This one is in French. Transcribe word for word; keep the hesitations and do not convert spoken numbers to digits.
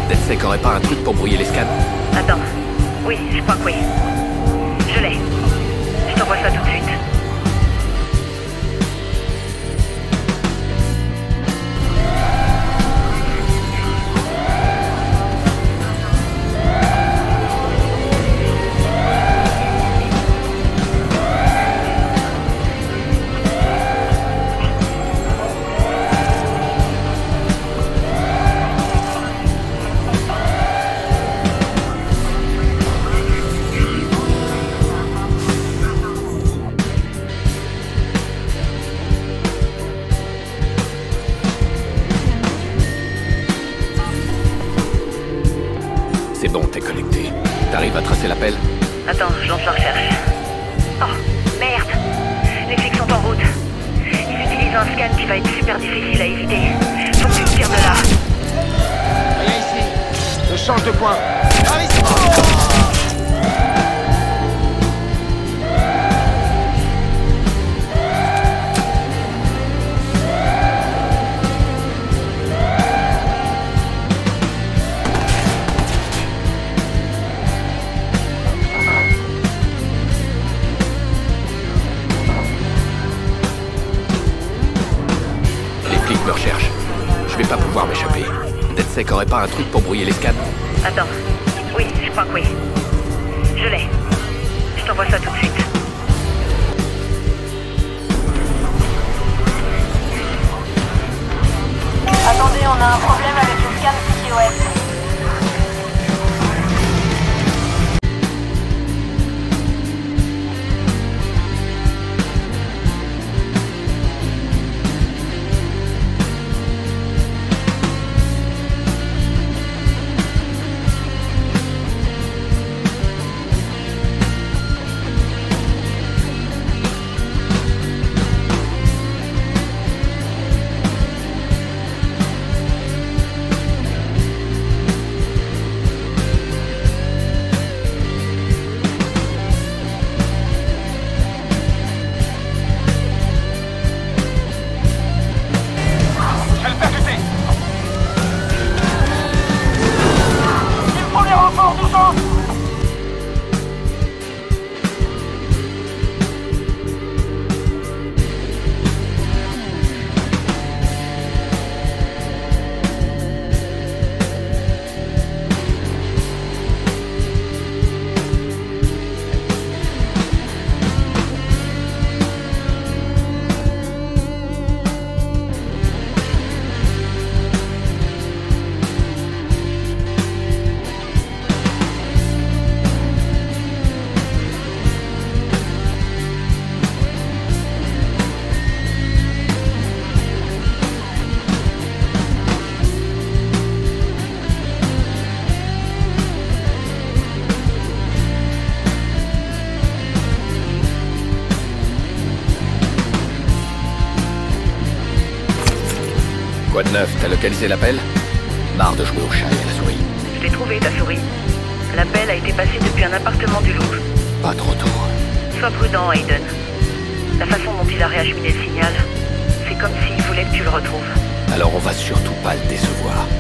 DedSec aurait pas un truc pour brouiller les scans? Attends. Oui, je crois que oui. Je l'ai. Je t'envoie ça tout de suite. C'est bon, t'es connecté. T'arrives à tracer l'appel? Attends, je lance la recherche. Oh, merde! Les flics sont en route. Ils utilisent un scan qui va être super difficile à éviter. Faut que tu me tires de là. Rien ici. Je change de point. Ah, ici. Oh me recherche. Je vais pas pouvoir m'échapper. DedSec aurait pas un truc pour brouiller les scans? Attends. Oui, je crois que oui. Je l'ai. Je t'envoie ça tout de suite. Attendez, on a un problème avec le scan P C O S. Quoi de neuf? T'as localisé l'appel? Marre de jouer au chat et à la souris. Je l'ai trouvé, ta souris. L'appel a été passé depuis un appartement du Louvre. Pas trop tôt. Sois prudent, Aiden. La façon dont il a réacheminé le signal, c'est comme s'il voulait que tu le retrouves. Alors on va surtout pas le décevoir.